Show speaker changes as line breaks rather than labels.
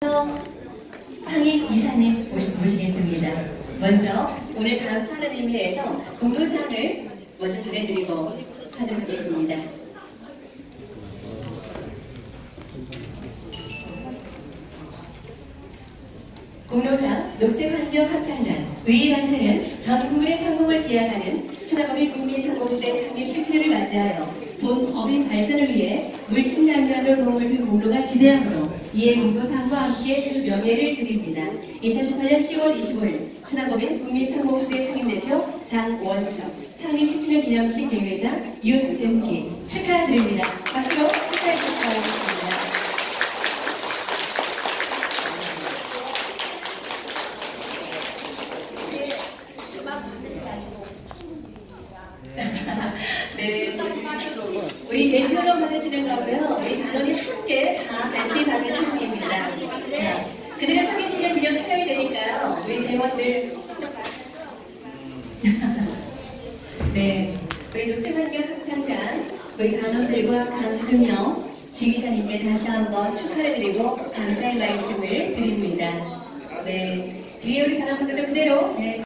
상임 이사님 모시겠습니다. 먼저 오늘 감사하는 의미에서 공로상을 먼저 전해드리고 하도록 하겠습니다. 공로상 녹색환경합창단 의의단체는 전 국민의 상공을 지향하는 신화법인 국민상공시대 창립 10주년을 맞이하여 본 법인 발전을 위해 물심양면으로 도움을 준 공로가 지대하므로 이에 공로상과 함께 그 명예를 드립니다. 2018년 10월 25일 신화법인 국민상공시대 상임대표 장원석, 창립 10주년 기념식 대회장 윤은기 축하드립니다. 박수로 축하해 주시기 바랍니다. 네, 우리 대표로 받으시는 거고요. 우리 단원이 함께 다 같이 받은 상입니다. 자, 그들의 상의 10년 기념 촬영이 되니까요. 우리 대원들 네, 우리 녹색환경합창단 우리 단원들과 강금영 지휘자님께 다시 한번 축하를 드리고 감사의 말씀을 드립니다. 네, 뒤에 우리 단원분들도 그대로 네.